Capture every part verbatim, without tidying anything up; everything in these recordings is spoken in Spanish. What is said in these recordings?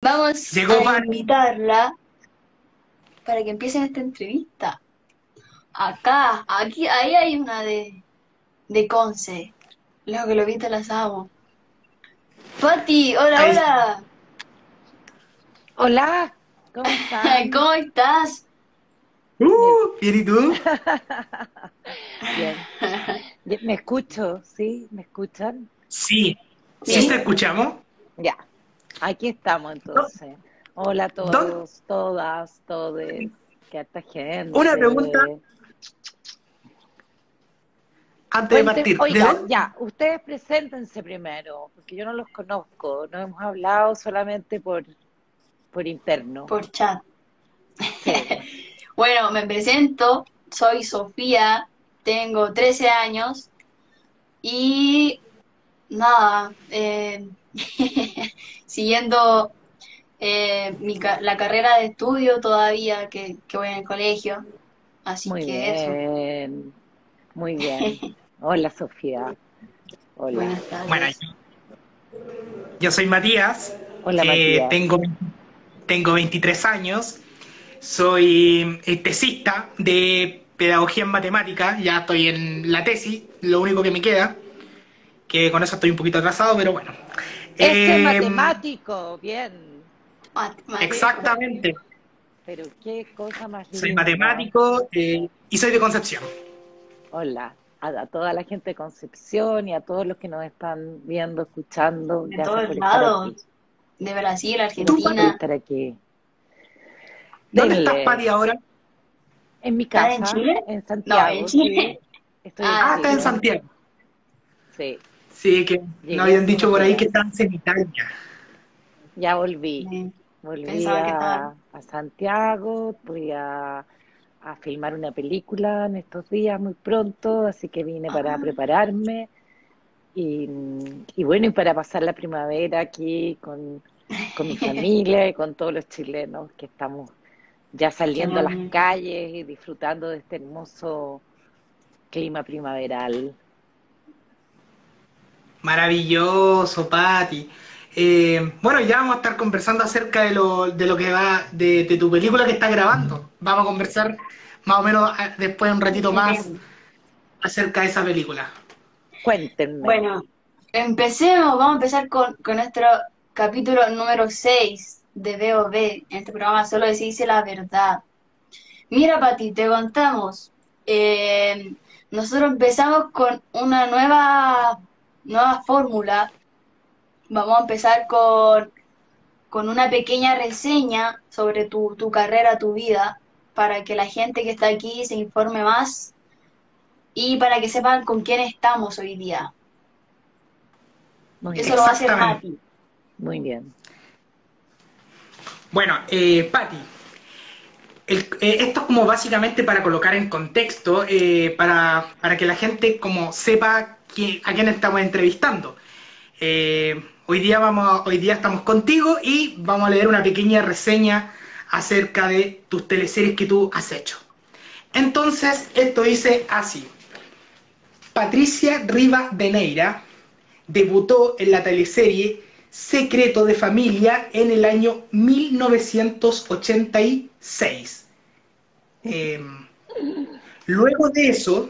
Vamos Llegó a Pati. invitarla para que empiecen esta entrevista. Acá, aquí, ahí hay una de, de Conce. Luego que lo viste las amo. Pati, hola, Ahí- hola. Hola, ¿cómo están? ¿Cómo estás? Bien. Uh, bien, ¿y tú? Bien. Ye- ¿Me escucho? ¿Sí? ¿Me escuchan? Sí, sí te ¿Sí? escuchamos. Ya, aquí estamos No, entonces. Hola a ¿dónde- todos, todas, todes, qué harta Una pregunta gente. antes de Cuenten, partir. ¿De oigan, dónde? ya, ustedes preséntense primero, porque yo no los conozco, no hemos hablado solamente por, por interno. Por chat. Sí. Bueno, me presento. Soy Sofía. Tengo trece años. Y nada, eh, siguiendo eh, mi, ca- la carrera de estudio todavía que, que voy en el colegio. Así Muy que eso. bien, muy bien. Hola, Sofía. Hola. Buenas Bueno, tardes. yo, yo soy Matías, Hola, eh, Matías. tengo, tengo veintitrés años, soy eh, tesista de pedagogía en matemática, ya estoy en la tesis, lo único que me queda, que con eso estoy un poquito atrasado, pero bueno. Ese Eh, matemático, bien. Matemático. exactamente, Pero qué cosa más soy linda. matemático eh, y soy de Concepción. Hola, a, a toda la gente de Concepción y a todos los que nos están viendo, escuchando. De Gracias todos por estar lados. aquí. De Brasil, ¿Tú, Gracias por Pati? Argentina. estar aquí. ¿Dónde estás, Denle. Pati, ahora? En mi ¿Estás en casa, Chile? en No, en Santiago, Chile. sí. Estoy en Ah, Ah, está en Chile. Santiago. Sí. Sí, que nos Llegué habían hace dicho unos por ahí que días. estás en Italia. Ya volví. sí. Volví Pensaba que estaba. a, a Santiago. Voy a, a filmar una película en estos días muy pronto, así que vine para Ah, prepararme y, y bueno, y para pasar la primavera aquí con, con mi familia y con todos los chilenos que estamos ya qué saliendo a las bonito. calles y disfrutando de este hermoso clima primaveral. Maravilloso, Pati. Eh, bueno, ya vamos a estar conversando acerca de lo, de lo que va, de, de tu película que estás grabando. Vamos a conversar más o menos ah, después un ratito más Bien. acerca de esa película. Cuéntenme. Bueno, empecemos. Vamos a empezar con, con nuestro capítulo número seis de B O B. En este programa solo se dice la verdad. Mira, Pati, te contamos. Eh, nosotros empezamos con una nueva, nueva fórmula. Vamos a empezar con, con una pequeña reseña sobre tu, tu carrera, tu vida, para que la gente que está aquí se informe más y para que sepan con quién estamos hoy día. Muy Eso lo va bien, a hacer Exactamente. Pati. muy bien. Bueno, eh, Pati, el- eh, esto es como básicamente para colocar en contexto, eh, para, para que la gente como sepa qui- a quién estamos entrevistando. Eh, hoy día vamos, hoy día estamos contigo y vamos a leer una pequeña reseña acerca de tus teleseries que tú has hecho. Entonces, esto dice así. Patricia Rivadeneira debutó en la teleserie Secreto de Familia en el año mil novecientos ochenta y seis. Eh, luego de eso,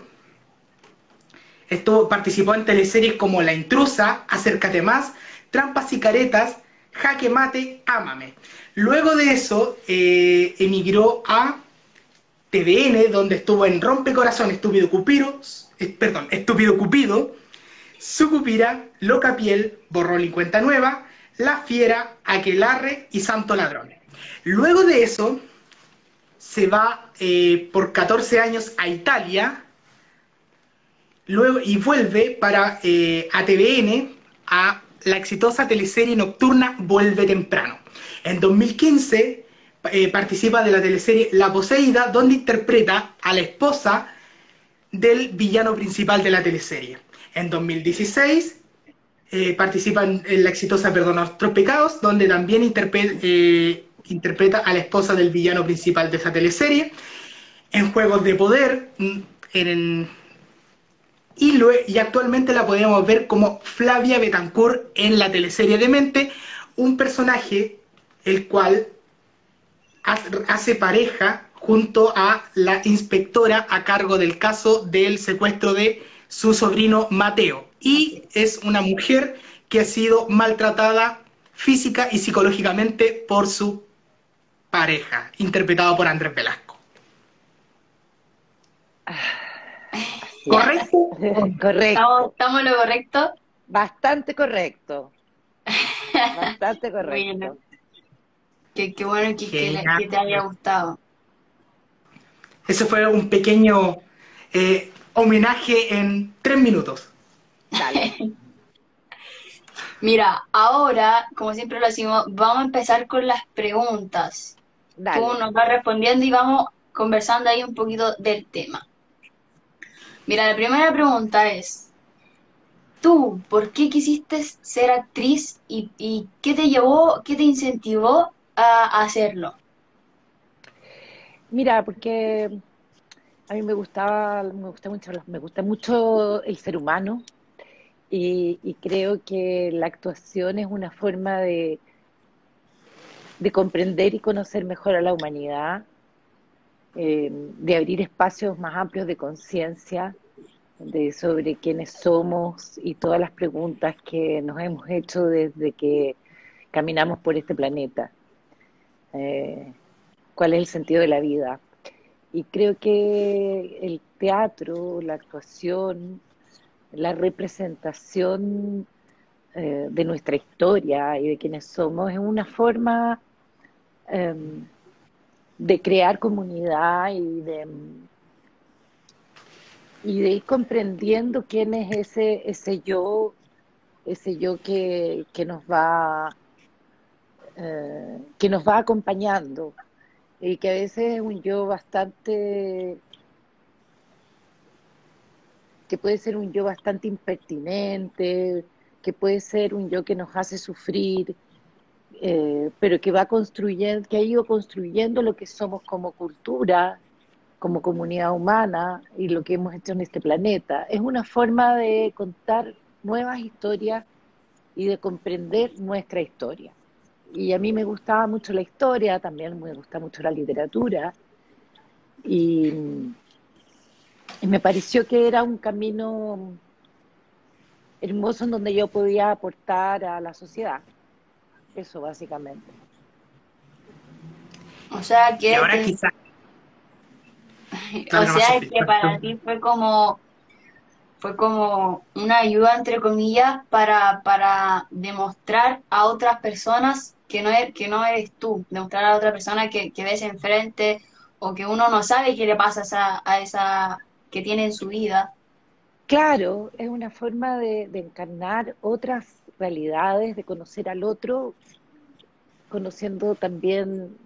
esto participó en teleseries como La Intrusa, Acércate Más, Trampas y Caretas, Jaque Mate, Ámame. Luego de eso, eh, emigró a T V N, donde estuvo en Rompecorazón, Estúpido Cupido, eh, perdón, Estúpido Cupido, Sucupira, Loca Piel, Borrón y Cuenta Nueva, La Fiera, Aquelarre y Santo Ladrón. Luego de eso, se va eh, por catorce años a Italia, luego y vuelve para eh, a T V N a la exitosa teleserie nocturna Vuelve Temprano. En dos mil quince eh, participa de la teleserie La Poseída, donde interpreta a la esposa del villano principal de la teleserie. En dos mil dieciséis eh, participa en, en, la exitosa Perdona Nuestros Pecados, donde también interpre eh, interpreta a la esposa del villano principal de esa teleserie. En Juegos de Poder, en, y, lo, y actualmente la podemos ver como Flavia Betancourt en la teleserie Demente, un personaje el cual hace pareja junto a la inspectora a cargo del caso del secuestro de su sobrino Mateo. Así Y es. es una mujer que ha sido maltratada física y psicológicamente por su pareja, interpretado por Andrés Velasco. Así es. ¿Correcto? ¿Estamos, Correcto. estamos en lo correcto? Bastante correcto. Bastante Bueno, correcto. qué, qué bueno que, que, le- Genial. que te haya gustado. Ese fue un pequeño eh, homenaje en tres minutos. Dale, Mira, ahora, como siempre lo hacemos, vamos a empezar con las preguntas. Tú dale. nos vas respondiendo y vamos conversando ahí un poquito del tema. Mira, la primera pregunta es, ¿tú por qué quisiste ser actriz y, y qué te llevó, qué te incentivó a hacerlo? Mira, porque a mí me gustaba, me gusta mucho, me gusta mucho el ser humano y, y creo que la actuación es una forma de, de comprender y conocer mejor a la humanidad, eh, de abrir espacios más amplios de conciencia de sobre quiénes somos y todas las preguntas que nos hemos hecho desde que caminamos por este planeta. Eh, ¿Cuál es el sentido de la vida? Y creo que el teatro, la actuación, la representación eh, de nuestra historia y de quienes somos es una forma eh, de crear comunidad y de, y de ir comprendiendo quién es ese, ese yo, ese yo que, que nos va, eh, que nos va acompañando y que a veces es un yo bastante, que puede ser un yo bastante impertinente, que puede ser un yo que nos hace sufrir, eh, pero que va construyendo, que ha ido construyendo lo que somos como cultura, como comunidad humana y lo que hemos hecho en este planeta. Es una forma de contar nuevas historias y de comprender nuestra historia. Y a mí me gustaba mucho la historia, también me gusta mucho la literatura, y, y me pareció que era un camino hermoso en donde yo podía aportar a la sociedad. Eso básicamente. O sea, Y que ahora te- quizás... o Dale nomás, sea, Sofía. que para ti fue como fue como una ayuda, entre comillas, para, para demostrar a otras personas que no, eres, que no eres tú, demostrar a otra persona que, que ves enfrente o que uno no sabe qué le pasa a esa, a esa que tiene en su vida. Claro, es una forma de, de encarnar otras realidades, de conocer al otro, conociendo también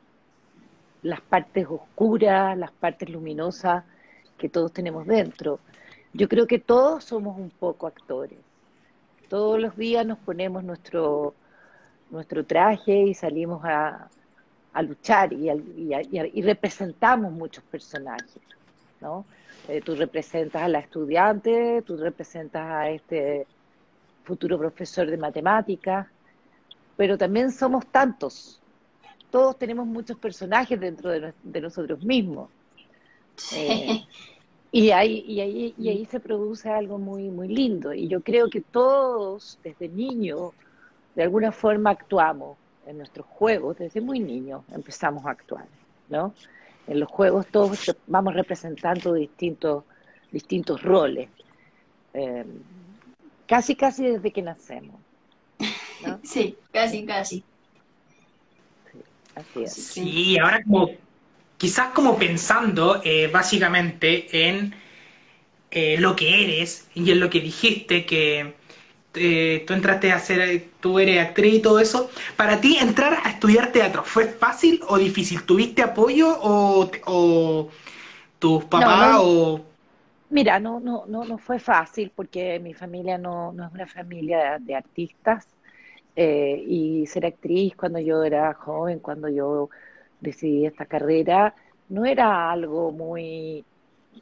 las partes oscuras, las partes luminosas que todos tenemos dentro. Yo creo que todos somos un poco actores. Todos los días nos ponemos nuestro, nuestro traje y salimos a, a luchar y, y, y, y representamos muchos personajes, ¿no? Eh, tú representas a la estudiante, tú representas a este futuro profesor de matemáticas, pero también somos tantos. Todos tenemos muchos personajes dentro de, de nosotros mismos. Eh, y, ahí, y, ahí, y ahí se produce algo muy, muy lindo. Y yo creo que todos, desde niños, de alguna forma actuamos en nuestros juegos, desde muy niños empezamos a actuar, ¿no? En los juegos todos vamos representando distintos, distintos roles, eh, casi casi desde que nacemos, ¿no? Sí, casi, casi. Sí, así es. Sí. Sí, ahora como quizás como pensando eh, básicamente en eh, lo que eres y en lo que dijiste que eh, tú entraste a hacer, tú eres actriz y todo eso. Para ti entrar a estudiar teatro, ¿fue fácil o difícil? ¿Tuviste apoyo o, o tus No, papás no, o... mira, no, no, no, no fue fácil porque mi familia no, no es una familia de artistas, eh, y ser actriz cuando yo era joven, cuando yo decidí esta carrera, no era algo muy,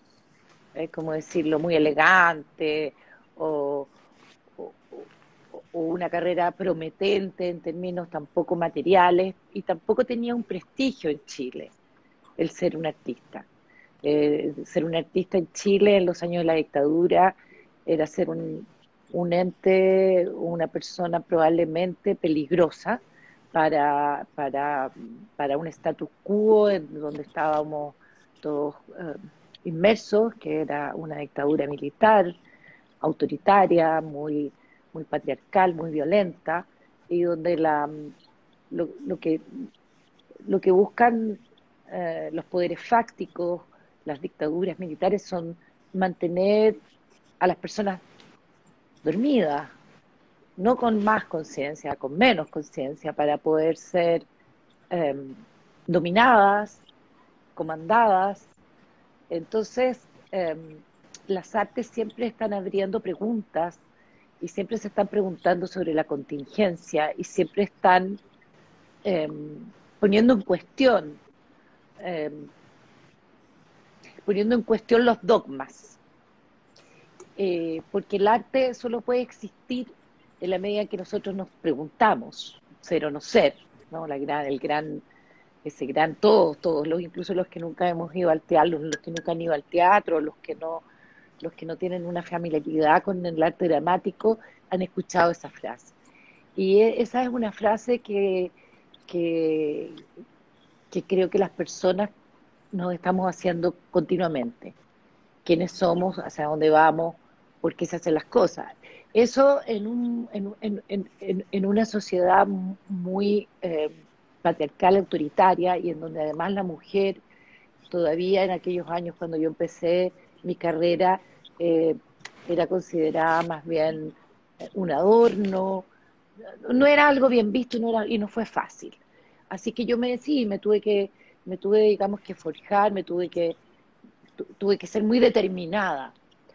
eh, ¿cómo decirlo?, muy elegante o, o, o una carrera prometente en términos tampoco materiales, y tampoco tenía un prestigio en Chile el ser un artista. Eh, ser un artista en Chile en los años de la dictadura era ser un, un ente, una persona probablemente peligrosa para, para, para un status quo en donde estábamos todos eh, inmersos, que era una dictadura militar, autoritaria, muy, muy patriarcal, muy violenta, y donde la, lo, lo que, lo que buscan eh, los poderes fácticos, las dictaduras militares, son mantener a las personas dormidas, no con más conciencia, con menos conciencia, para poder ser eh, dominadas, comandadas. Entonces, eh, las artes siempre están abriendo preguntas y siempre se están preguntando sobre la contingencia y siempre están eh, poniendo en cuestión, eh, poniendo en cuestión los dogmas. Eh, porque el arte solo puede existir en la medida en que nosotros nos preguntamos, ser o no ser, ¿no? La gran, el gran, ese gran, todos, todos, los, incluso los que nunca hemos ido al teatro, los que nunca han ido al teatro, los que no, los que no tienen una familiaridad con el arte dramático, han escuchado esa frase. Y esa es una frase que, que, que creo que las personas nos estamos haciendo continuamente. ¿Quiénes somos? ¿Hacia dónde vamos? ¿Por qué se hacen las cosas? Eso en, un, en, en, en, en una sociedad muy eh, patriarcal, autoritaria, y en donde además la mujer, todavía en aquellos años cuando yo empecé mi carrera, eh, era considerada más bien un adorno, no era algo bien visto y no, era, y no fue fácil. Así que yo me sí, me tuve que, me tuve, digamos, que forjar, me tuve que, tu, tuve que ser muy determinada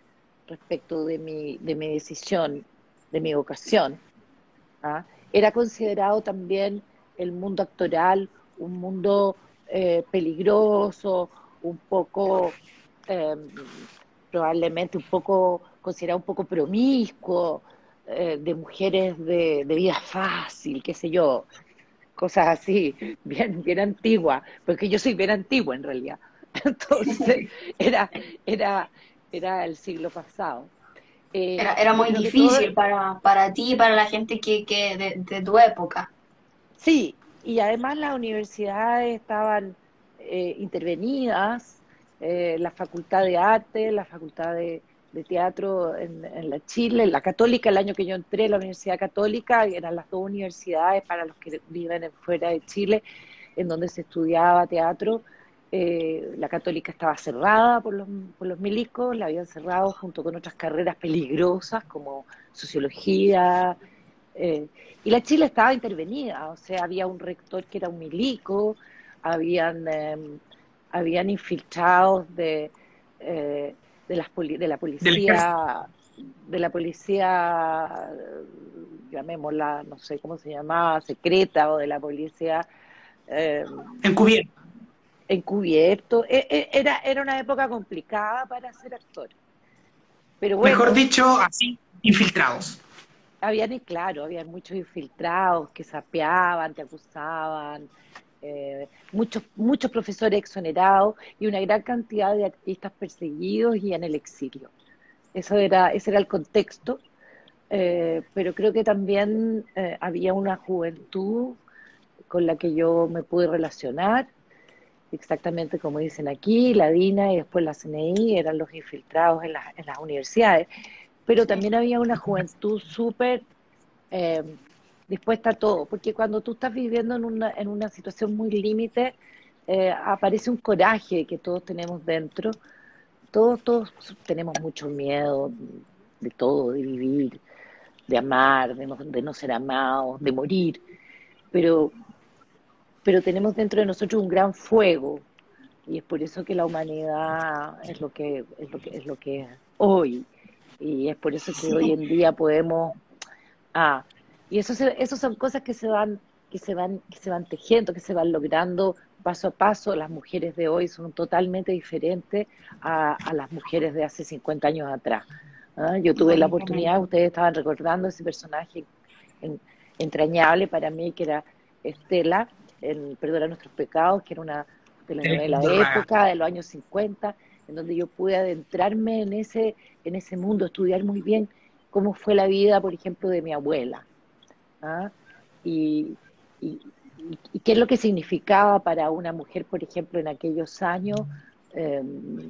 respecto de mi, de mi decisión, de mi vocación. ¿Ah? Era considerado también el mundo actoral un mundo eh, peligroso, un poco, eh, probablemente un poco, considerado un poco promiscuo, eh, de mujeres de, de vida fácil, qué sé yo, cosas así, bien, bien antiguas, porque yo soy bien antigua en realidad. Entonces, era, era, era el siglo pasado. Eh, Era, era yo muy creo que todo, difícil para, para ti y para la gente que, que de, de tu época. sí, y además las universidades estaban eh, intervenidas, eh, la Facultad de Arte, la Facultad de, de Teatro en, en la Chile, la Católica, el año que yo entré, la Universidad Católica, eran las dos universidades para los que viven en, fuera de Chile, en donde se estudiaba teatro. Eh, la Católica estaba cerrada por los, por los milicos, la habían cerrado junto con otras carreras peligrosas como sociología, eh, y la Chile estaba intervenida, o sea, había un rector que era un milico, habían, eh, habían infiltrados de, eh, de, las poli de la del ejército. policía, de la policía, llamémosla, no sé cómo se llamaba, secreta, o de la policía eh, Encubierto. encubierto. E e era, era una época complicada para ser actor. Pero Mejor bueno, dicho, así, infiltrados. habían, y claro, habían muchos infiltrados que sapeaban, te acusaban, eh, muchos, muchos profesores exonerados y una gran cantidad de artistas perseguidos y en el exilio. Eso era, ese era el contexto, eh, pero creo que también eh, había una juventud con la que yo me pude relacionar, exactamente como dicen aquí, la DINA y después la C N I eran los infiltrados en, la, en las universidades, pero Sí. también había una juventud súper eh, dispuesta a todo, porque cuando tú estás viviendo en una, en una situación muy límite, eh, aparece un coraje que todos tenemos dentro, todos, todos tenemos mucho miedo de todo, de vivir, de amar, de no, de no ser amados, de morir, pero, pero tenemos dentro de nosotros un gran fuego, y es por eso que la humanidad es lo que es lo que es lo que es hoy, y es por eso que hoy Sí. en día podemos. Ah, y eso se, eso son cosas que se van, que se van, que se van tejiendo, que se van logrando paso a paso. Las mujeres de hoy son totalmente diferentes a, a las mujeres de hace cincuenta años atrás. ¿Ah? Yo tuve la oportunidad, Buenísimo. ustedes estaban recordando ese personaje en- entrañable para mí, que era Estela, en Perdona Nuestros Pecados, que era una telenovela Tremendo de raga. época, de los años cincuenta, en donde yo pude adentrarme en ese, en ese mundo, estudiar muy bien cómo fue la vida, por ejemplo, de mi abuela. ¿Ah? Y, y, y- y qué es lo que significaba para una mujer, por ejemplo, en aquellos años, eh,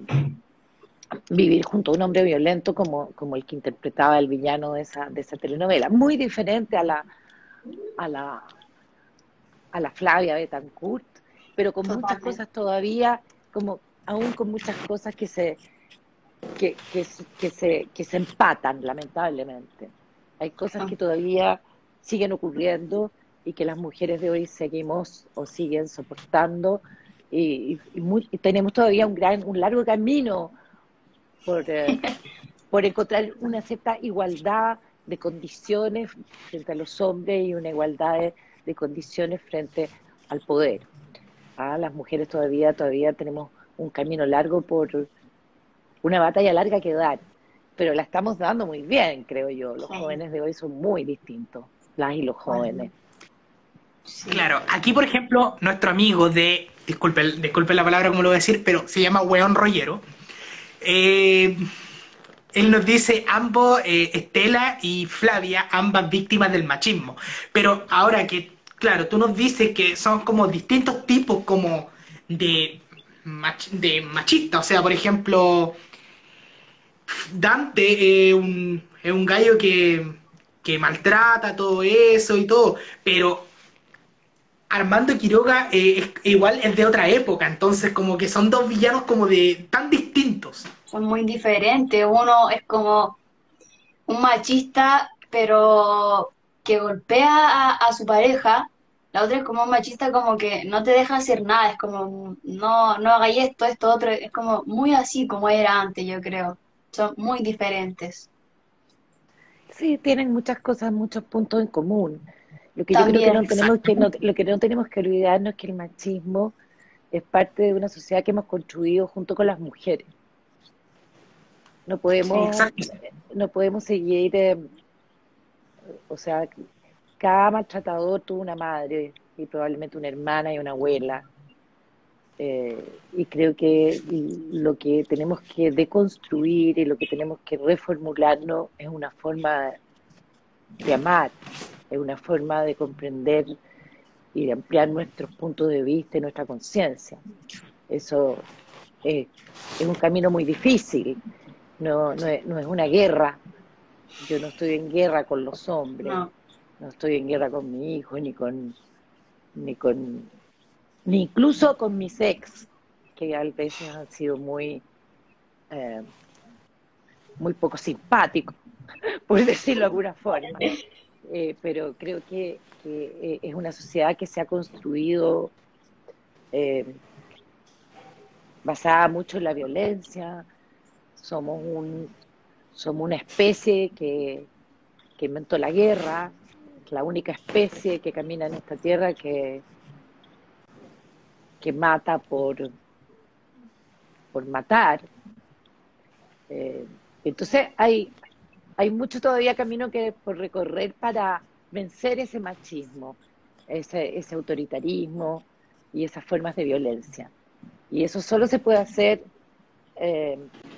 vivir junto a un hombre violento como, como el que interpretaba el villano de esa, de esa telenovela. Muy diferente a la, a la, a la Flavia Betancourt, pero con muchas Totalmente. cosas todavía, como aún con muchas cosas que se, que, que, que se, que se empatan, lamentablemente. Hay cosas que todavía siguen ocurriendo y que las mujeres de hoy seguimos o siguen soportando y, y- y muy- y tenemos todavía un gran, un largo camino por, eh, por encontrar una cierta igualdad de condiciones frente a los hombres y una igualdad de, de condiciones frente al poder. Ah, las mujeres todavía, todavía tenemos un camino largo por una batalla larga que dar, pero la estamos dando muy bien, creo yo. Los Sí, jóvenes de hoy son muy distintos, las y los bueno, jóvenes. sí. Claro, aquí por ejemplo, nuestro amigo de, disculpe, disculpe la palabra como lo voy a decir, pero se llama Weón Rollero. Eh, Él nos dice ambos, eh, Estela y Flavia, ambas víctimas del machismo. Pero ahora que, claro, tú nos dices que son como distintos tipos como de, mach- de machista. O sea, por ejemplo, Dante es un, es un gallo que, que maltrata todo eso y todo. Pero Armando Quiroga eh, es- igual es de otra época. Entonces como que son dos villanos como de tan distintos. Son muy diferentes. Uno es como un machista, pero que golpea a, a su pareja. La otra es como un machista como que no te deja hacer nada, es como, no, no hagáis esto, esto, otro, es como muy así como era antes, yo creo. Son muy diferentes. Sí, tienen muchas cosas, muchos puntos en común. Lo que yo creo que También, no tenemos Exacto. que no, lo que no tenemos que olvidarnos es que el machismo es parte de una sociedad que hemos construido junto con las mujeres. No sí, podemos, Exacto. no podemos seguir, eh, o sea, cada maltratador tuvo una madre y probablemente una hermana y una abuela. Eh, y creo que lo que tenemos que deconstruir y lo que tenemos que reformularnos es una forma de amar, es una forma de comprender y de ampliar nuestros puntos de vista y nuestra conciencia. Eso es, es un camino muy difícil, no, no, es, no es una guerra. Yo no estoy en guerra con los hombres, no. no estoy en guerra con mi hijo, ni con, ni con, ni incluso con mis ex, que a veces han sido muy, eh, muy poco simpáticos, por decirlo de alguna forma. Eh, pero creo que, que eh, es una sociedad que se ha construido eh, basada mucho en la violencia. Somos un, somos una especie que, que inventó la guerra, es la única especie que camina en esta tierra que, que mata por, por matar. Eh, entonces hay, hay mucho todavía camino que por recorrer para vencer ese machismo, ese, ese autoritarismo y esas formas de violencia. Y eso solo se puede hacer eh,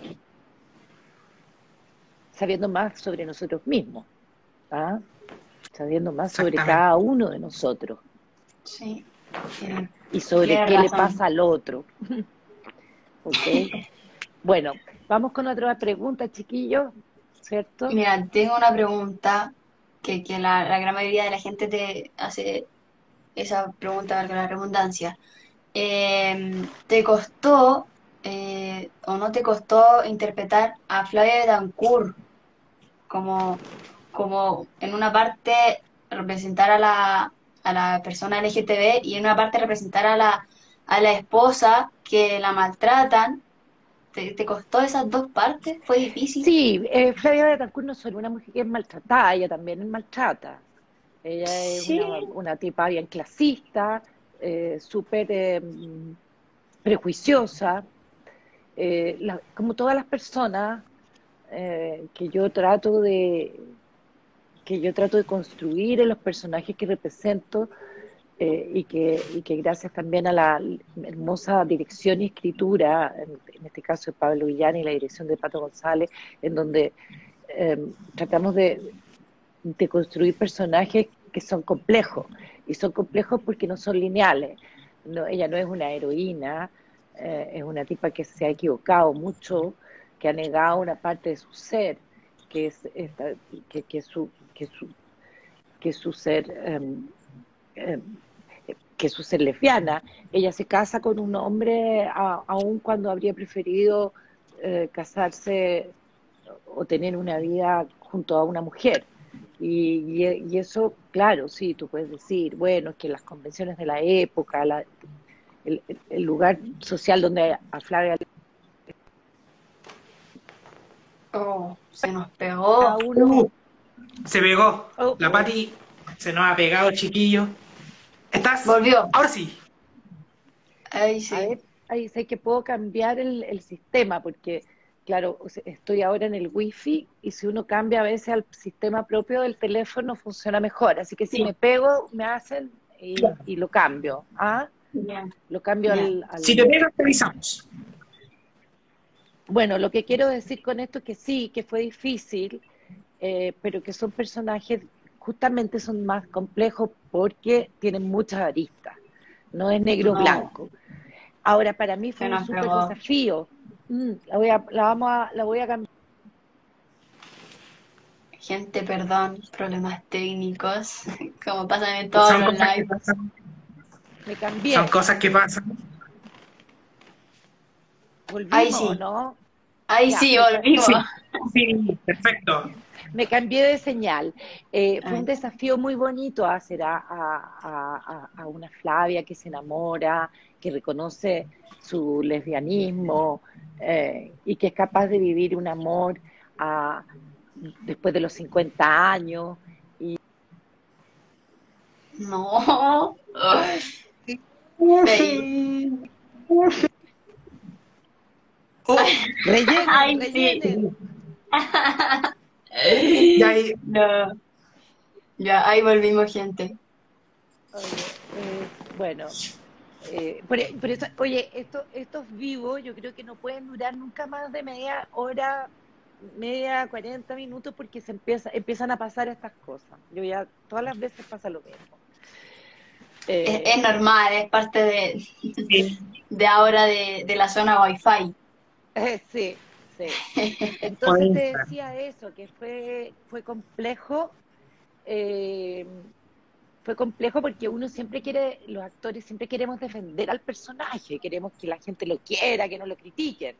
sabiendo más sobre nosotros mismos, ¿ah? Sabiendo más sobre Exactamente. cada uno de nosotros Sí, tiene, y sobre tiene qué le razón. pasa al otro. ¿Ok? Bueno, vamos con otra pregunta, chiquillos, ¿cierto? Mira, tengo una pregunta que, que la, la gran mayoría de la gente te hace esa pregunta, valga la redundancia. Eh, ¿te costó eh, o no te costó interpretar a Flavia Betancourt como, como en una parte representar a la, a la persona L G T B y en una parte representar a la, a la esposa que la maltratan? ¿Te, te costó esas dos partes? ¿Fue difícil? Sí, eh, Flavia Betancourt no es solo una mujer que es maltratada, ella también es maltrata. Ella es Sí, una, una tipa bien clasista, eh, súper eh, prejuiciosa, eh, la- como todas las personas eh, que yo trato de, que yo trato de construir en los personajes que represento, eh, y, que, y que gracias también a la hermosa dirección y escritura, en, en este caso de Pablo Villani y la dirección de Pato González, en donde eh, tratamos de, de construir personajes que son complejos, y son complejos porque no son lineales. No, ella no es una heroína, eh, es una tipa que se ha equivocado mucho, que ha negado una parte de su ser, que es esta, que, que su, que su, que su ser, eh, eh, que su ser lesbiana. Ella se casa con un hombre a, aun cuando habría preferido eh, casarse o tener una vida junto a una mujer. Y, y, y eso, claro, sí, tú puedes decir, bueno, es que las convenciones de la época, la, el, el lugar social donde a Flavia Oh, se nos pegó. cada uno... Uh, se pegó. Oh, La oh, Pati se nos ha pegado, chiquillo. ¿Estás? Volvió. Ahora sí. Ahí a sí. ver, ahí sé que puedo cambiar el, el sistema, porque, claro, o sea, estoy ahora en el wifi, y si uno cambia a veces al sistema propio del teléfono funciona mejor. Así que si Sí. me pego, me hacen y, y lo cambio. ¿Ah? Ya, Lo cambio ya. al, Si te al... pegas, te avisamos. Bueno, lo que quiero decir con esto es que sí, que fue difícil, eh, pero que son personajes, justamente son más complejos porque tienen muchas aristas. No es negro o No, blanco. Ahora, para mí fue se un nos súper pegó. desafío. Mm, la voy a, la vamos a, la voy a cambiar. Gente, perdón, problemas técnicos, como pasan en todos Son los cosas que lives. pasan. Me Son cambié. cosas que pasan. Ahí ¿Volvimos o sí, no? ahí Ya, sí, me, ca- volvimos. Sí, sí, perfecto. me cambié de señal. Eh, fue un Ay, desafío muy bonito hacer a, a, a, a una Flavia que se enamora, que reconoce su lesbianismo, eh, y que es capaz de vivir un amor a, después de los cincuenta años. no. Ay, fail. Oh, Rellenen, Ay, sí. rellenen. ya ahí. No, ya, ahí volvimos, gente. Oye, eh, bueno, eh, por, por eso, oye, esto, estos vivos yo creo que no pueden durar nunca más de media hora, media, cuarenta minutos, porque se empieza, empiezan a pasar estas cosas. Yo ya, todas las veces pasa lo mismo. Es, es Eh, normal, es parte de, Sí. de ahora de, de la zona Wi-Fi. sí, sí. Entonces te Honesta. decía eso, que fue, fue complejo, eh, fue complejo porque uno siempre quiere, los actores siempre queremos defender al personaje, queremos que la gente lo quiera, que no lo critiquen.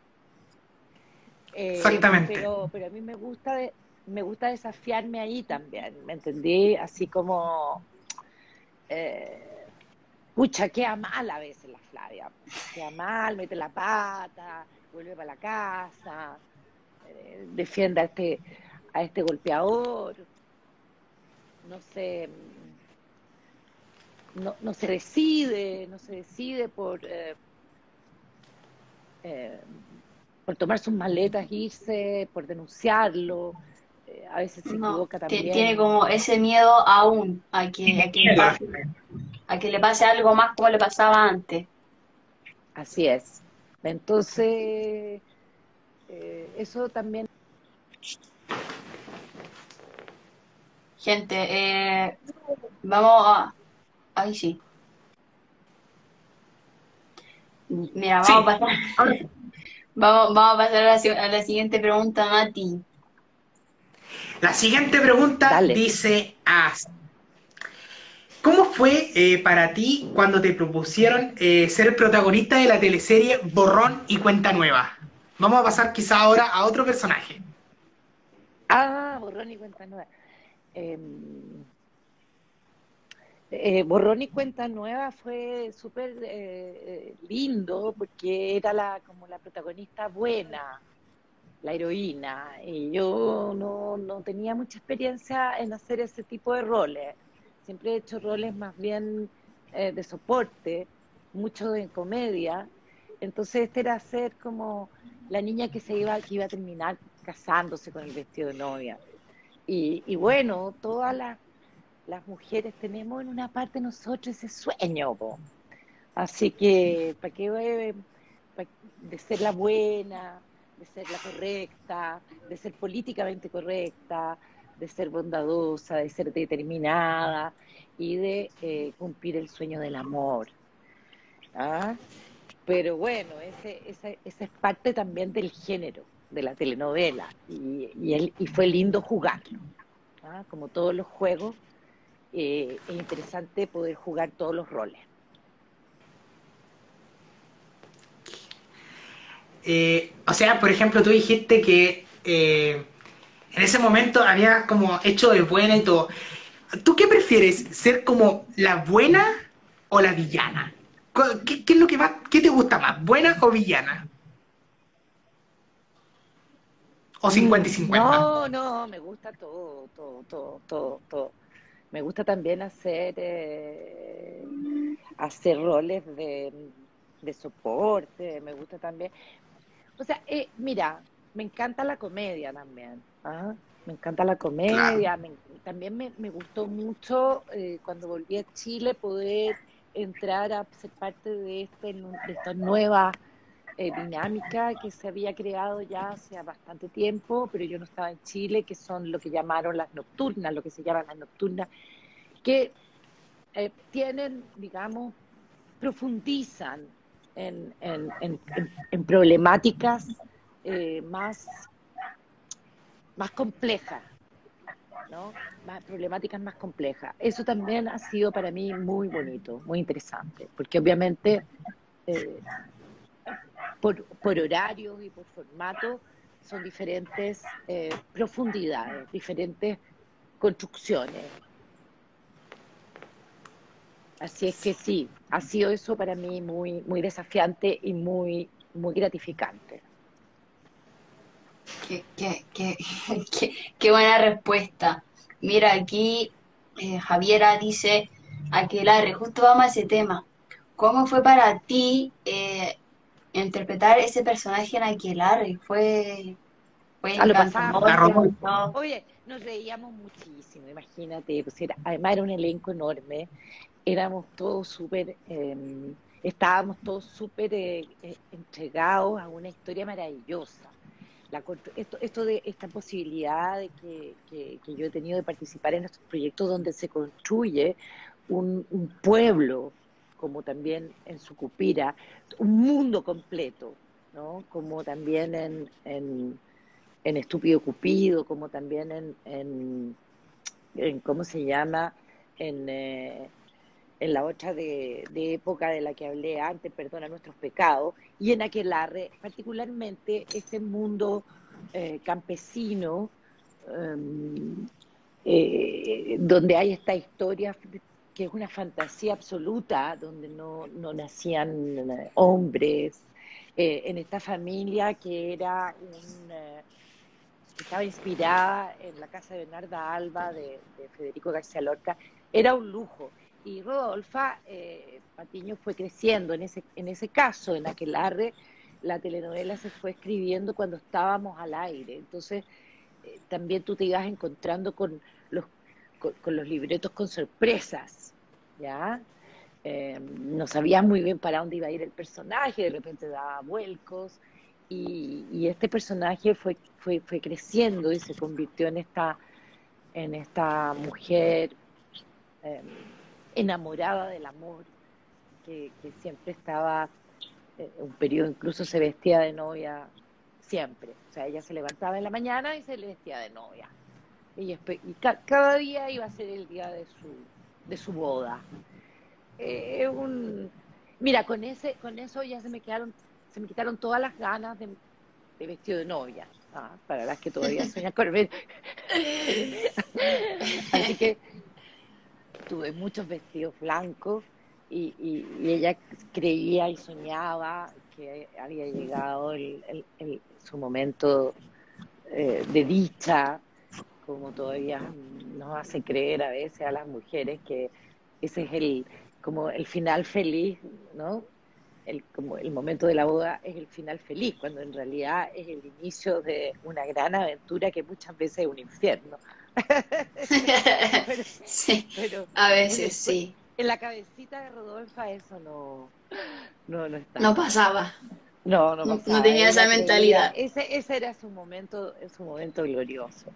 Eh, Exactamente. pero, pero a mí me gusta, de- me gusta desafiarme ahí también, ¿me entendí? Así como, eh, pucha, queda mal a veces la Flavia, queda mal, mete la pata, vuelve para la casa, eh, defiende a este, a este golpeador, no sé, no, no se decide, no se decide por, eh, eh, por tomar sus maletas, irse, por denunciarlo, eh, a veces se No, equivoca ti- tiene también. como ese miedo aún a que, a que Mierda. pase, a que le pase algo más como le pasaba antes. Así es. Entonces, eh, eso también. Gente, eh, vamos a... Ahí sí. Mira, vamos a Sí, pasar, ahora sí. vamos, vamos a pasar a la, si- a la siguiente pregunta, Mati. La siguiente pregunta Dale. dice así. ¿Cómo fue eh, para ti cuando te propusieron eh, ser protagonista de la teleserie Borrón y Cuenta Nueva? Vamos a pasar quizá ahora a otro personaje. Ah, borrón y cuenta nueva. Eh, eh, borrón y cuenta nueva fue súper eh, eh, lindo porque era la como la protagonista buena, la heroína, y yo no, no tenía mucha experiencia en hacer ese tipo de roles. Siempre he hecho roles más bien eh, de soporte, mucho de comedia. Entonces este era ser como la niña que se iba, que iba a terminar casándose con el vestido de novia. Y, y bueno, todas las, las mujeres tenemos en una parte de nosotros ese sueño, po. Así que, ¿para qué? eh, pa- de ser la buena, de ser la correcta, de ser políticamente correcta, de ser bondadosa, de ser determinada y de eh, cumplir el sueño del amor. ¿Ah? Pero bueno, ese, ese, esa es parte también del género, de la telenovela, y, y, él, y fue lindo jugarlo. ¿Ah? Como todos los juegos, eh, es interesante poder jugar todos los roles. Eh, o sea, por ejemplo, tú dijiste que eh, en ese momento había como hecho de buena y todo. ¿Tú qué prefieres? ¿Ser como la buena o la villana? ¿Qué, qué es lo que más, qué te gusta más? ¿Buena o villana? ¿O cincuenta y Mm, cincuenta? no, no, me gusta todo, todo, todo, todo, todo. Me gusta también hacer, eh, hacer roles de, de soporte, me gusta también. O sea, eh, mira, me encanta la comedia también. ¿Ah? Me encanta la Claro. comedia. Me- también me, me gustó mucho eh, cuando volví a Chile poder entrar a ser parte de, este, de esta nueva eh, dinámica que se había creado ya hace bastante tiempo, pero yo no estaba en Chile, que son lo que llamaron las nocturnas, lo que se llaman las nocturnas, que eh, tienen, digamos, profundizan en, en, en, en problemáticas eh, más, más complejas, ¿no? Más, problemáticas más complejas. Eso también ha sido para mí muy bonito, muy interesante, porque obviamente eh, por, por horarios y por formato son diferentes eh, profundidades, diferentes construcciones. Así es que sí, ha sido eso para mí muy, muy desafiante y muy, muy gratificante. Qué, qué, qué, qué, qué buena respuesta. Mira, aquí eh, Javiera dice, Aquelarre, justo vamos a ese tema. ¿Cómo fue para ti eh, interpretar ese personaje en Aquelarre? ¿Fue, fue Ah, lo A encantador? pasábamos. ¿Te Rodolfo. gustó? Oye, nos reíamos muchísimo, imagínate, pues era, además era un elenco enorme, éramos todos súper, eh, estábamos todos súper eh, eh, entregados a una historia maravillosa. La, esto, esto de esta posibilidad de que, que, que, yo he tenido de participar en estos proyectos donde se construye un, un pueblo, como también en Sucupira, un mundo completo, ¿no? Como también en, en, en Estúpido Cupido, como también en, en, en ¿cómo se llama? En, eh, en la otra de, de, época de la que hablé antes, Perdona nuestros pecados, y en Aquelarre, particularmente este mundo eh, campesino, um, eh, donde hay esta historia que es una fantasía absoluta, donde no, no nacían eh, hombres, eh, en esta familia que era un... Eh, que estaba inspirada en la casa de Bernarda Alba de, de Federico García Lorca, era un lujo. Y Rodolfa eh, Patiño fue creciendo en ese, en ese caso, en Aquelarre, la telenovela se fue escribiendo cuando estábamos al aire. Entonces, eh, también tú te ibas encontrando con los, con, con los libretos con sorpresas, ¿ya? Eh, no sabías muy bien para dónde iba a ir el personaje, de repente daba vuelcos, y, y este personaje fue, fue, fue creciendo y se convirtió en esta, en esta mujer eh, enamorada del amor, que, que siempre estaba, eh, un periodo incluso se vestía de novia siempre, o sea, ella se levantaba en la mañana y se le vestía de novia, y, y ca cada día iba a ser el día de su, de su boda. Eh, un, mira, con ese, con eso ya se me quedaron, se me quitaron todas las ganas de, de vestido de novia, ¿ah? Para las que todavía sueñan con ver. Así que tuve muchos vestidos blancos y, y, y ella creía y soñaba que había llegado el, el, el, su momento eh, de dicha, como todavía nos hace creer a veces a las mujeres que ese es el como el final feliz, ¿no? El, como el momento de la boda es el final feliz, cuando en realidad es el inicio de una gran aventura que muchas veces es un infierno. Pero, Sí, pero a en el veces cue- sí, en la cabecita de Rodolfa eso no, no, no no estaba. pasaba, No, no no, no pasaba. tenía esa Ella creía, mentalidad. ese, ese era su momento, su momento glorioso.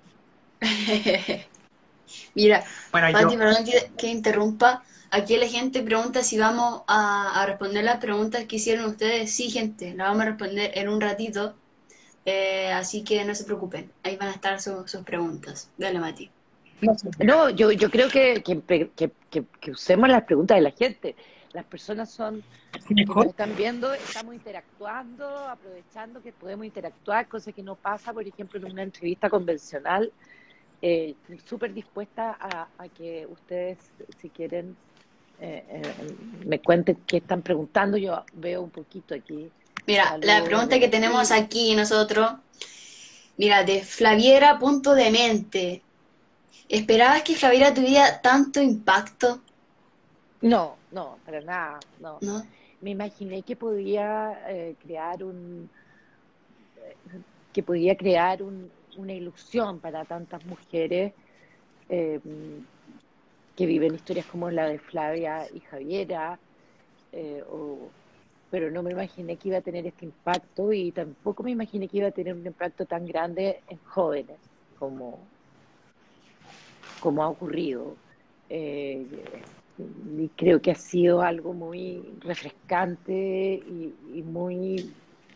Mira, Bueno, Pati, yo, perdón que, que interrumpa. Aquí la gente pregunta si vamos a, a responder las preguntas que hicieron ustedes. Sí, gente, las vamos a responder en un ratito. Eh, así que no se preocupen. Ahí van a estar su- sus preguntas. Dale, Mati. no sé, mira, No, yo, yo creo que, que, que, que- que usemos las preguntas de la gente. Las personas son que nos mejor. están viendo, estamos interactuando, aprovechando que podemos interactuar, cosa que no pasa, por ejemplo, en una entrevista convencional. Eh, súper dispuesta a, a que ustedes, si quieren, eh, eh, me cuenten qué están preguntando. Yo veo un poquito aquí Mira, la saludos de pregunta que tenemos Brasil. aquí nosotros, mira, de Flaviera punto de mente. ¿Esperabas que Flaviera tuviera tanto impacto? No, no, para nada, no. ¿No? Me imaginé que podía eh, crear un, que podía crear un, una ilusión para tantas mujeres eh, que viven historias como la de Flavia y Javiera, eh, o, pero no me imaginé que iba a tener este impacto y tampoco me imaginé que iba a tener un impacto tan grande en jóvenes como, como ha ocurrido. Eh, y creo que ha sido algo muy refrescante y, y muy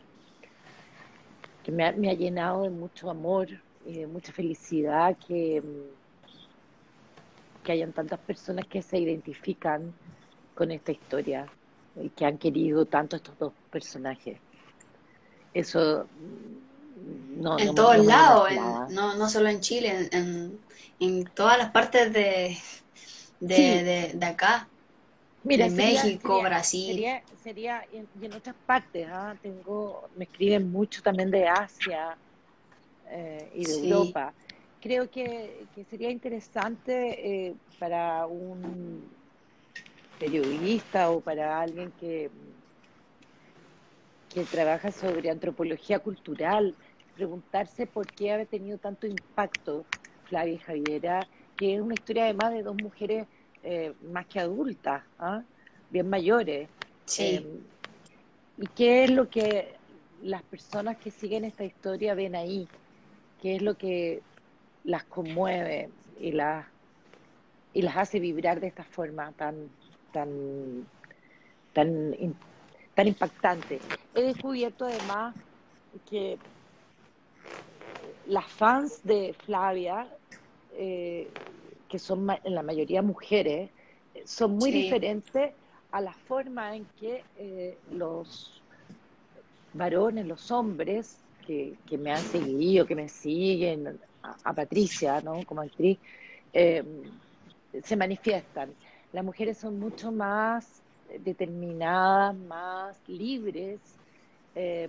que me ha, me ha llenado de mucho amor y de mucha felicidad que, que hayan tantas personas que se identifican con esta historia y que han querido tanto estos dos personajes. Eso mm, no, En no, me- todos no me lo lados, en- imaginaba. no, no solo en Chile, en, en- en todas las partes de, de, Sí, de, de acá, mira, de sería, México, sería, Brasil. sería, sería, y en, y en otras partes, ¿ah? Tengo, me escriben mucho también de Asia eh, y de Sí, Europa. Creo que, que sería interesante eh, para un periodista o para alguien que, que trabaja sobre antropología cultural, preguntarse por qué ha tenido tanto impacto Flavia y Javiera, que es una historia además de dos mujeres eh, más que adultas, ¿ah? Bien mayores. Eh, sí. ¿Y qué es lo que las personas que siguen esta historia ven ahí? ¿Qué es lo que las conmueve y las, y las hace vibrar de esta forma tan, tan, tan, tan impactante? He descubierto además que las fans de Flavia, eh, que son ma en la mayoría mujeres, son muy Sí, diferentes a la forma en que eh, los varones, los hombres que, que, me han seguido, que me siguen, a, a Patricia, ¿no? Como actriz, eh, se manifiestan. Las mujeres son mucho más determinadas, más libres, eh,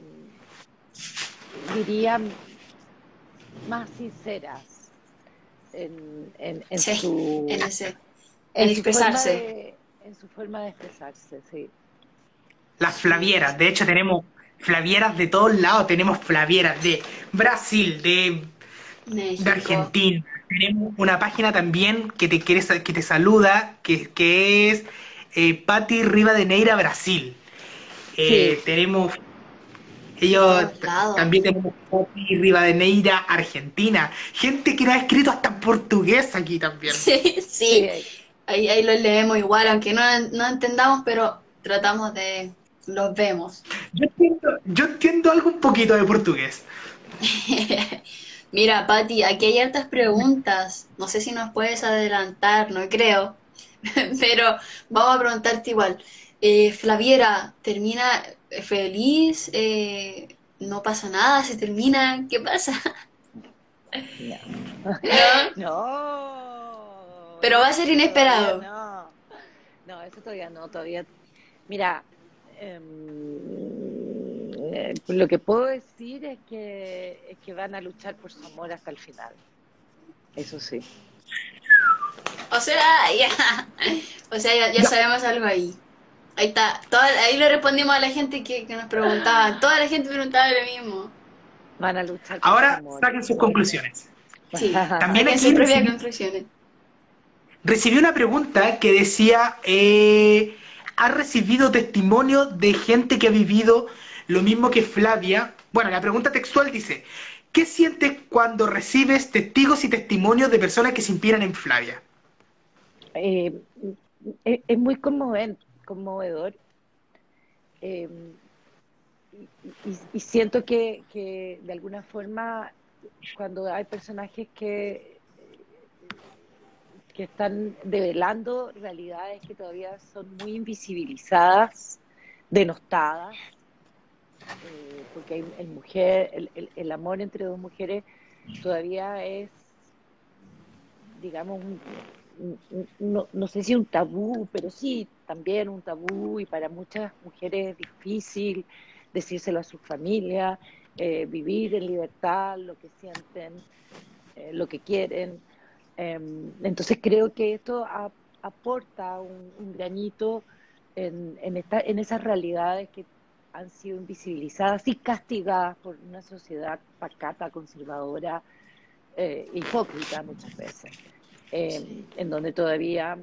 diría más sinceras en, en, en, sí, en su ese, en en su forma expresarse. de en su forma de expresarse, sí. Las Sí, Flavieras, de hecho tenemos Flavieras de todos lados, tenemos Flavieras de Brasil, de, de México, Argentina. Tenemos una página también que te quiere, sa- que te saluda, que, que es eh, Pati Rivadeneira Brasil. Sí, Eh, tenemos de ellos todos t- lados. también tenemos Pati Rivadeneira Argentina. Gente que nos ha escrito hasta en portugués aquí también. Sí, sí, sí, ahí, ahí los leemos igual, aunque no, no entendamos, pero tratamos de, los vemos. Yo entiendo, yo entiendo algo un poquito de portugués. Mira, Pati, aquí hay hartas preguntas. No sé si nos puedes adelantar, no creo, pero vamos a preguntarte igual. Eh, Flaviera, ¿termina feliz? Eh, ¿no pasa nada? ¿Se termina? ¿Qué pasa? no. ¿No? No, Pero va a eso ser todavía inesperado. no. No, eso todavía no, todavía. Mira, em, eh, lo que puedo decir es que es que van a luchar por su amor hasta el final. Eso sí. O sea, ya. O sea, ya, ya Ya, sabemos algo ahí. Ahí está. Toda- ahí le respondimos a la gente que, que nos preguntaba. Toda la gente preguntaba lo mismo. Van a luchar por su ahora amor. saquen sus conclusiones. Sí, hay También que aquí hacer previa recibí, construcciones. recibí una pregunta que decía, eh, ¿has recibido testimonio de gente que ha vivido lo mismo que Flavia? Bueno, la pregunta textual dice, ¿qué sientes cuando recibes testigos y testimonios de personas que se inspiran en Flavia? Eh, es, es muy conmoven- conmovedor, eh, y, y- y siento que, que de alguna forma cuando hay personajes que, que están develando realidades que todavía son muy invisibilizadas, denostadas, eh, porque hay, el, mujer, el, el, el amor entre dos mujeres todavía es, digamos, un, un- no, no sé si un tabú, pero sí, también un tabú, y para muchas mujeres es difícil decírselo a su familia, eh, vivir en libertad lo que sienten, eh, lo que quieren. Eh, entonces creo que esto a- aporta un, un granito en, en, esta, en esas realidades que han sido invisibilizadas y castigadas por una sociedad pacata, conservadora, eh, hipócrita muchas veces, eh, en donde todavía,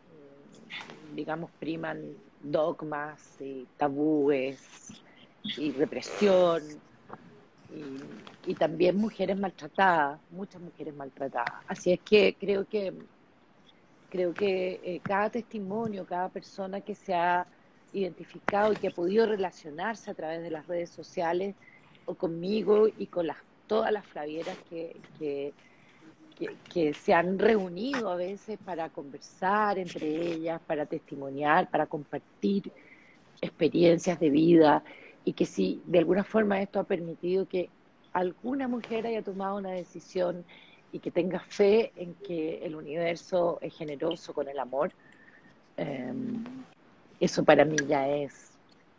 mm, digamos, priman dogmas y tabúes y represión, y, y también mujeres maltratadas, muchas mujeres maltratadas. Así es que creo que creo que eh, cada testimonio, cada persona que se ha identificado y que ha podido relacionarse a través de las redes sociales o conmigo y con las, todas las flavieras que, que, que, que se han reunido a veces para conversar entre ellas, para testimoniar, para compartir experiencias de vida, y que si de alguna forma esto ha permitido que alguna mujer haya tomado una decisión y que tenga fe en que el universo es generoso con el amor, eh, eso para mí ya es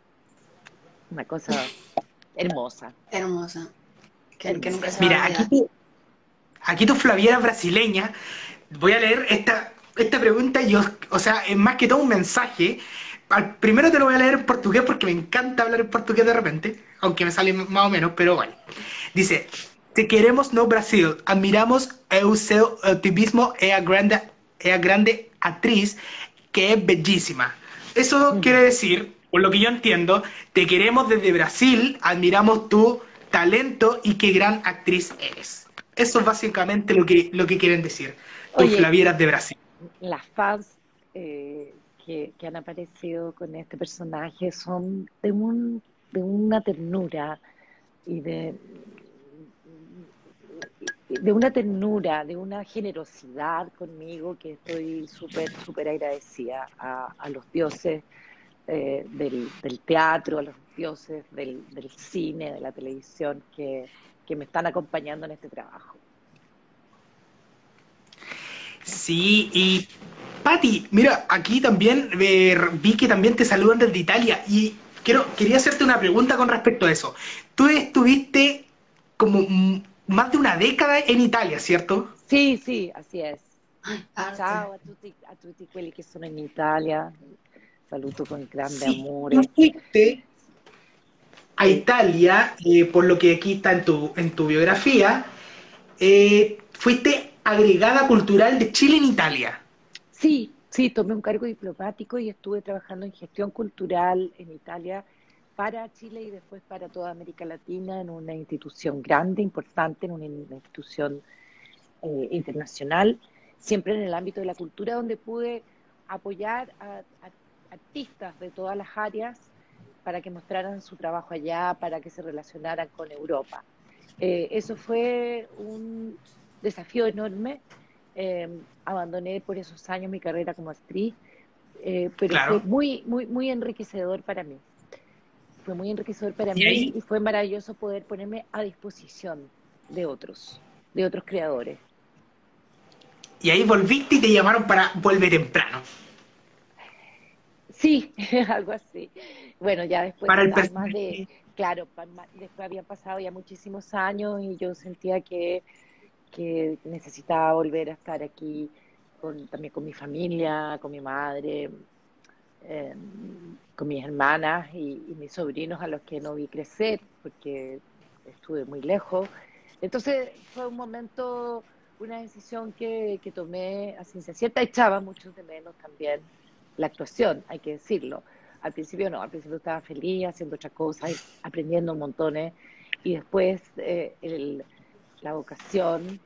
una cosa hermosa, Hermosa, que, que nunca hermosa. se va a Mira, aquí olvidar. tú, aquí tu Flaviera brasileña, voy a leer esta, esta pregunta y, os- o sea, es más que todo un mensaje. Al- primero te lo voy a leer en portugués porque me encanta hablar en portugués de repente, aunque me sale más o menos, pero bueno. Dice, te queremos no Brasil, admiramos o seu otimismo e a grande, e a grande atriz que es bellísima. Eso quiere Mm. decir, por lo que yo entiendo, te queremos desde Brasil, admiramos tu talento y qué gran actriz eres. Eso es básicamente lo que, lo que quieren decir, tus Oye, Flavieras de Brasil. las fans eh, que, que han aparecido con este personaje son de, un, de una ternura y de, de una ternura, de una generosidad conmigo, que estoy súper, súper agradecida a, a los dioses eh, del, del teatro, a los dioses del, del cine, de la televisión, que, que me están acompañando en este trabajo. Sí, y Patti, mira, aquí también eh, vi que también te saludan desde Italia y quiero, quería hacerte una pregunta con respecto a eso. Tú estuviste como mm, más de una década en Italia, ¿cierto? Sí, sí, así es. Arte. Ciao a tutti, a tutti quelli che sono in Italia, saluto con grande Sí, tú amore. fuiste a Eh, Italia, eh, por lo que aquí está en tu, en tu biografía, eh, fuiste agregada cultural de Chile en Italia. sí, sí, tomé un cargo diplomático y estuve trabajando en gestión cultural en Italia para Chile y después para toda América Latina en una institución grande, importante, en una institución eh, internacional, siempre en el ámbito de la cultura, donde pude apoyar a, a artistas de todas las áreas para que mostraran su trabajo allá, para que se relacionaran con Europa. Eh, eso fue un desafío enorme. Eh, abandoné por esos años mi carrera como actriz, eh, pero fue Claro. muy, muy, muy enriquecedor para mí. Fue muy enriquecedor para Y mí ahí, y fue maravilloso poder ponerme a disposición de otros, de otros creadores. y ahí volviste y te llamaron para Vuelve Temprano. Sí, algo así. Bueno, ya después, Para el además de, personaje. claro, pa- ma- después habían pasado ya muchísimos años y yo sentía que, que necesitaba volver a estar aquí con, también con mi familia, con mi madre, eh, con mis hermanas y, y mis sobrinos a los que no vi crecer porque estuve muy lejos. Entonces fue un momento una decisión que, que tomé a ciencia cierta. Echaba mucho de menos también la actuación, hay que decirlo. Al principio no, al principio estaba feliz haciendo otras cosas, aprendiendo montones, y después eh, el, la vocación,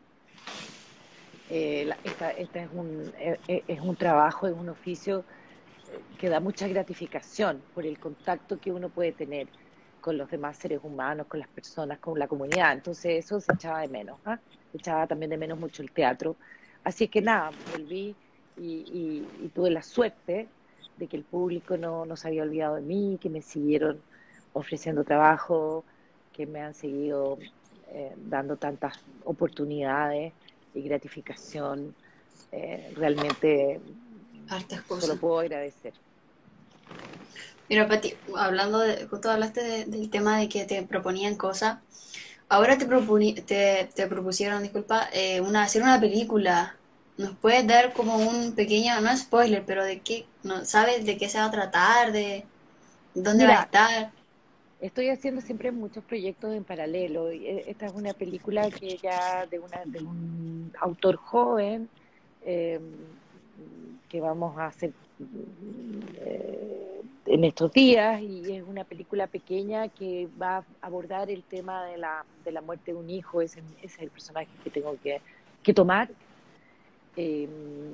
eh, la- esta, esta es un, eh, eh, es un trabajo, es un oficio eh, que da mucha gratificación por el contacto que uno puede tener con los demás seres humanos, con las personas, con la comunidad. Entonces eso se echaba de menos, ¿ah? Se echaba también de menos mucho el teatro. Así es que nada, volví y, y- y tuve la suerte de que el público no, no se había olvidado de mí, que me siguieron ofreciendo trabajo, que me han seguido eh, dando tantas oportunidades y gratificación. Eh, realmente Hartas solo cosas. puedo agradecer. Mira, Pati, hablando de, justo hablaste de- del tema de que te proponían cosas. Ahora te, proponi- te, te propusieron, disculpa, eh, una, hacer una película. ¿Nos puedes dar como un pequeño, no spoiler, pero de qué, no, sabes de qué se va a tratar, de dónde va a Mira, estar? estoy haciendo siempre muchos proyectos en paralelo. y, eh, Esta es una película que ya de, una, de un autor joven eh, que vamos a hacer eh, en estos días, y es una película pequeña que va a abordar el tema de la, de la muerte de un hijo. Ese, ese es el personaje que tengo que, que tomar. Eh,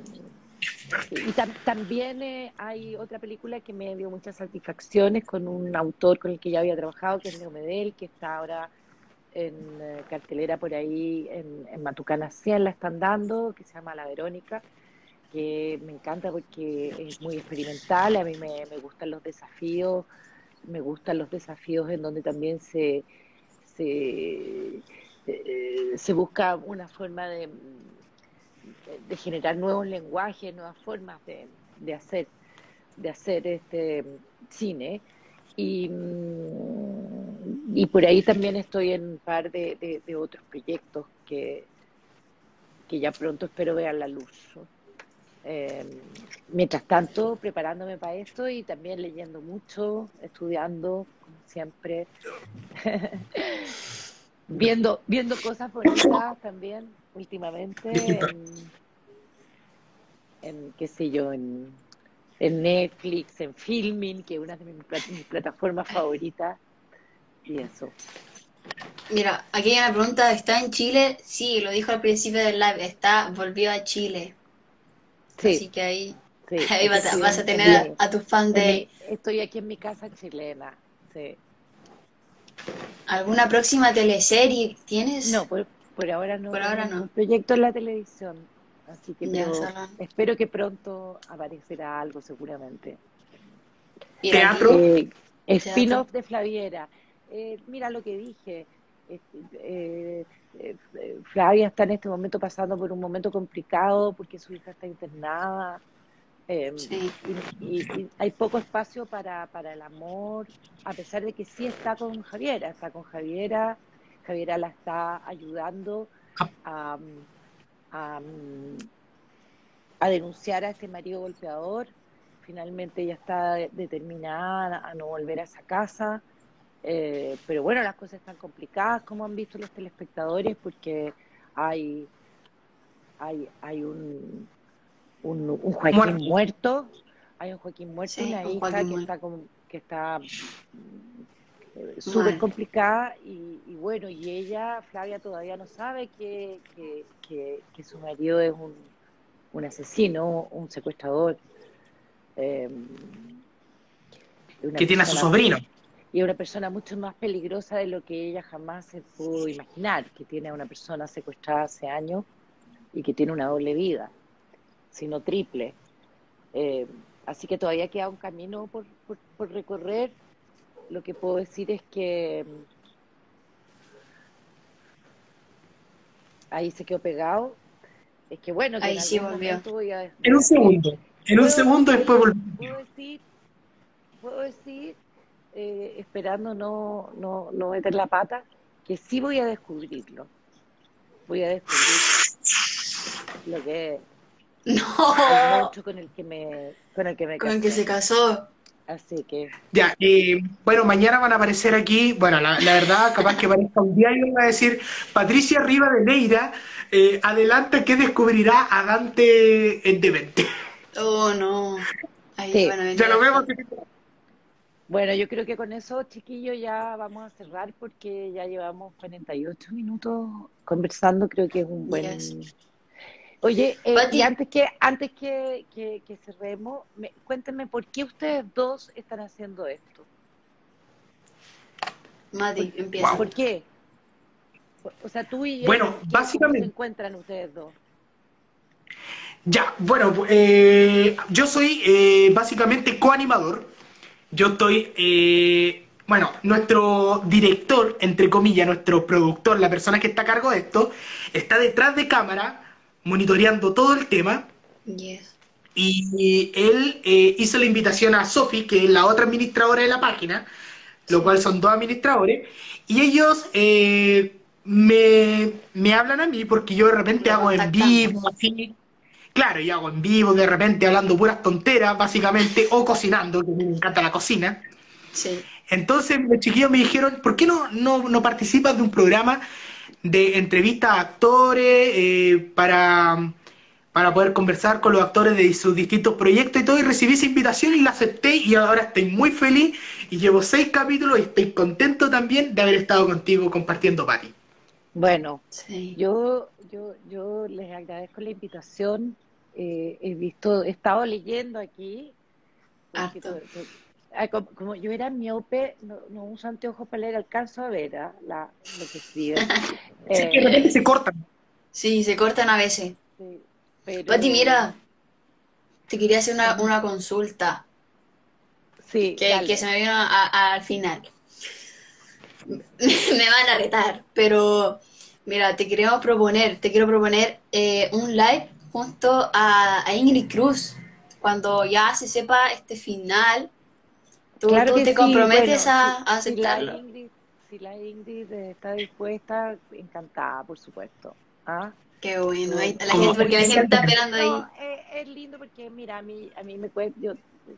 y tam- también eh, hay otra película que me dio muchas satisfacciones con un autor con el que ya había trabajado, que es Leo Medel, que está ahora en eh, cartelera por ahí en, en Matucana cien, la están dando, que se llama La Verónica, que me encanta porque es muy experimental. A mí me, me gustan los desafíos, me gustan los desafíos en donde también se, se, eh, se busca una forma de, de generar nuevos lenguajes, nuevas formas de, de hacer, de hacer este cine. Y, mm, y por ahí también estoy en un par de, de, de otros proyectos que, que ya pronto espero vean la luz. Eh, mientras tanto, preparándome para esto y también leyendo mucho, estudiando, como siempre, viendo, viendo cosas bonitas también últimamente en, en qué sé yo, en, en Netflix, en Filmin, que es una de mis, plat- mis plataformas favoritas, y eso. Mira, aquí hay una pregunta, ¿está en Chile? Sí, lo dijo al principio del live, está, volvió a Chile. Sí, Así que ahí, sí, ahí aquí vas a, estoy vas a en, en tener a, mi, a tus fans en de mi, estoy aquí en mi casa chilena, sí. alguna próxima teleserie. ¿Tienes? No, por, por ahora no Por tengo ahora ningún no. proyecto en la televisión, así que, Ya, pero solo. espero que pronto aparecerá algo seguramente. Mira, aquí, Teatro, Eh, teatro. Spin-off de Flaviera. Eh, mira lo que dije. Este, eh, eh, eh, Flavia está en este momento pasando por un momento complicado porque su hija está internada. eh, Sí. y, y- y hay poco espacio para, para el amor, a pesar de que sí está con Javiera, está con Javiera. Javiera la está ayudando a, a, a denunciar a este marido golpeador. Finalmente ella está determinada a no volver a esa casa. Eh, pero bueno, las cosas están complicadas, como han visto los telespectadores, porque hay, hay, hay un, un, un Joaquín muerto. muerto, hay un Joaquín muerto y Sí, una un hija Joaquín que muy está con, que está mm, eh, súper mal. complicada. Y, y bueno, y ella, Flavia, todavía no sabe que, que, que, que su marido es un, un asesino, un secuestrador, eh, una Que tiene a su persona, sobrino. y una persona mucho más peligrosa de lo que ella jamás se pudo imaginar, que tiene a una persona secuestrada hace años y que tiene una doble vida, sino triple. Eh, Así que todavía queda un camino por, por, por recorrer. Lo que puedo decir es que mm, ahí se quedó pegado. Es que bueno, que en Ahí sí algún volvió. momento voy a, En voy un a sí, segundo. En un puedo segundo decir, después volvió. puedo decir, puedo decir, eh, esperando no, no, no meter la pata, que sí voy a descubrirlo. Voy a descubrir lo que es el No, monstruo con el que me, con el que me con el que se casé. casó. Así que, Ya, eh, bueno, mañana van a aparecer aquí, bueno, la, la verdad, capaz que parezca un diario, va a decir Patricia Riva de Neira, eh, adelante que descubrirá a Dante en Demente. Oh, no. Ahí sí. van a Ya venir lo vemos. harto. Bueno, yo creo que con eso, chiquillos, ya vamos a cerrar porque ya llevamos cuarenta y ocho minutos conversando. Creo que es un Yes. buen. Oye, eh, y Pati, antes que antes que, que, que cerremos, me, cuéntenme por qué ustedes dos están haciendo esto. ¿Por, Mati, empieza. Wow. por qué? O sea, tú y él, Bueno, ¿por qué? ¿Cómo se básicamente, encuentran ustedes dos? ya, bueno, eh, yo soy eh, básicamente coanimador. Yo estoy, eh, bueno, nuestro director, entre comillas, nuestro productor, la persona que está a cargo de esto, está detrás de cámara, monitoreando todo el tema. Yes. Y él eh, hizo la invitación a Sofi, que es la otra administradora de la página, lo cual Sí. son dos administradores, y ellos eh, me, me hablan a mí porque yo de repente Lo hago en vivo, contactamos. así. Claro, yo hago en vivo, de repente hablando puras tonteras, básicamente, o cocinando, que a mí me encanta la cocina. Sí. Entonces los chiquillos me dijeron, ¿por qué no, no, no participas de un programa de entrevistas a actores eh, para, para poder conversar con los actores de sus distintos proyectos y todo? Y recibí esa invitación y la acepté y ahora estoy muy feliz y llevo seis capítulos y estoy contento también de haber estado contigo compartiendo, Pati. Bueno, Sí. yo, yo, yo les agradezco la invitación. Eh, he visto, he estado leyendo aquí, porque Harto. to- to- ah, como, como yo era miope, no, no uso anteojos para leer, alcanzo a ver ah, la, lo que escriben. Sí, que de Eh, repente se cortan. Sí, se cortan a veces. sí, Pati, pero mira, te quería hacer una, ujú, una consulta sí, que, que se dale. me vino a- a- al final. Me van a retar, pero mira, te queremos proponer, te quiero proponer eh, un live junto a, a Ingrid Cruz. Cuando ya se sepa este final, ¿tú, Claro tú que te sí, comprometes bueno, a, si, a si la aceptarlo? Ingrid, si la Ingrid eh, está dispuesta, encantada, por supuesto. ¿Ah? Qué bueno, Yo, ahí, la Como, gente, porque oye, la me gente encanta. está esperando no, ahí. es, es lindo porque, mira, a mí, a mí me cuesta, yo,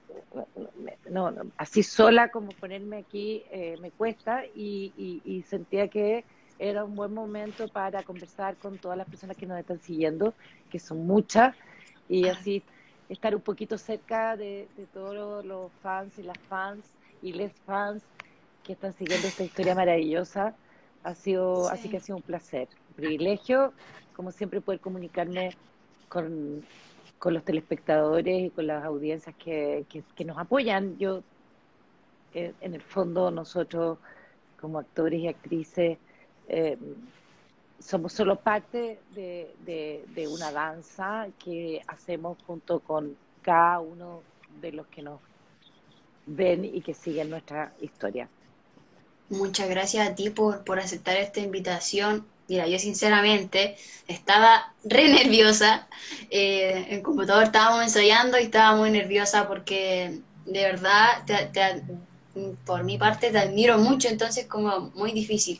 no, no, así sola como ponerme aquí eh, me cuesta y, y, y sentía que era un buen momento para conversar con todas las personas que nos están siguiendo, que son muchas, y Ah, así estar un poquito cerca de, de todos los fans y las fans y les fans que están siguiendo esta historia maravillosa. Ha sido, así que ha sí. sido un placer, un privilegio, como siempre, poder comunicarme con, con los telespectadores y con las audiencias que, que, que nos apoyan. Yo, eh, en el fondo, nosotros como actores y actrices, eh, somos solo parte de, de, de una danza que hacemos junto con cada uno de los que nos ven y que siguen nuestra historia. Muchas gracias a ti por, por aceptar esta invitación. Mira, yo sinceramente estaba re nerviosa. Eh, en el computador estábamos ensayando y estaba muy nerviosa porque de verdad, te- te- por mi parte, te admiro mucho, entonces como muy difícil.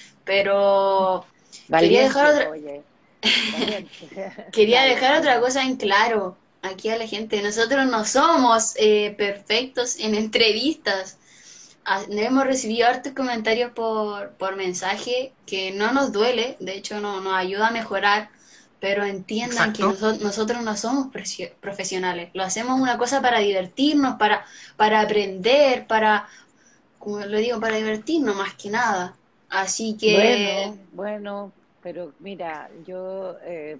Pero quería dejar Valiente, otra, oye, valiente. quería Dale, dejar otra dime. cosa en claro aquí a la gente. Nosotros no somos eh, perfectos en entrevistas. Ah, hemos recibido hartos comentarios por, por mensaje que no nos duele, de hecho no, nos ayuda a mejorar, pero entiendan que Exacto. noso- nosotros no somos presio- profesionales, lo hacemos una cosa para divertirnos, para, para aprender, para, como lo digo, para divertirnos más que nada. Así que, Bueno, bueno, pero mira, yo eh,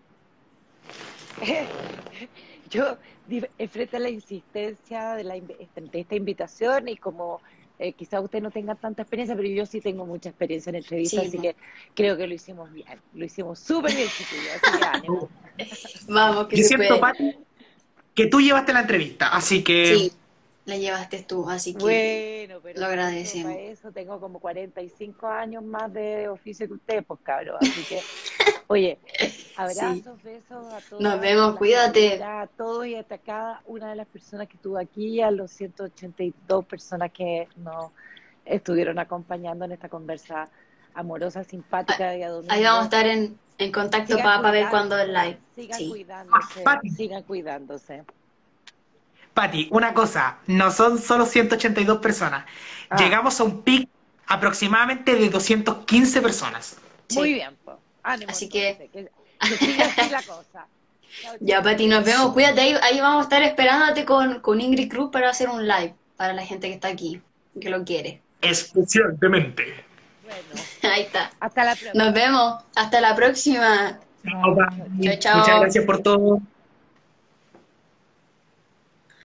yo di- enfrente a la insistencia de, la, inv- este, de esta invitación y como eh, quizá usted no tenga tanta experiencia, pero yo sí tengo mucha experiencia en entrevistas, sí, así po. que creo que lo hicimos bien, lo hicimos súper bien, chiquillos, así que ánimo. Vamos, que Yo se siento, puede. Pati, que tú llevaste la entrevista, así que Sí, la llevaste tú, así que Bueno, lo pero para eso, para agradecemos. eso tengo como cuarenta y cinco años más de oficio que usted, pues cabrón, así que, oye, Sí, abrazos, besos a nos todas vemos, las cuídate. caballeritas, a todos y hasta cada una de las personas que estuvo aquí, a los ciento ochenta y dos personas que nos estuvieron acompañando en esta conversa amorosa, simpática de día Ahí vamos a domingo. estar en, en contacto Sigan para ver cuándo es cuidándose, live. sigan Sí. cuidándose, Pati, sigan cuidándose. Pati, una cosa, no son solo ciento ochenta y dos personas. Ah, Llegamos a un pic aproximadamente de doscientas quince personas. muy Sí, bien, pues. Ánimo así que entonces, que, que siga así la cosa. Chao, ya, Pati, chiquillos. nos vemos. Cuídate, ahí, ahí vamos a estar esperándote con, con Ingrid Cruz para hacer un live para la gente que está aquí, que lo quiere. Especialmente. Bueno, Ahí está. hasta la Nos próxima. vemos. Hasta la próxima. Chao, Chao, chao, Chao, Pati. chao. Muchas chao. gracias por todo.